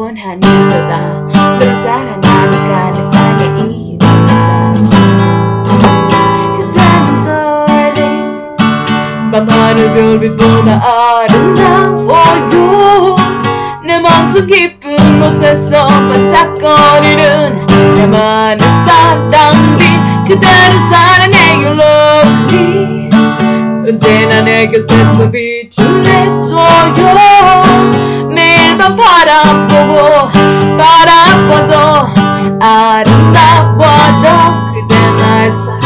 원하는 거다. 널 사랑하니까 내 사랑의 이유는 없잖아. 그대는 darling 밤하늘 별빛보다 아름다워요. 내 맘속 깊은 곳에서 반짝거리는 나만의 사랑빛. 그대는 사랑해 you love me. 언제나 내 곁에서 빛을 내줘요. 매일 밤 바라보고 바라봐도 아름다워도 그대 나의 사랑.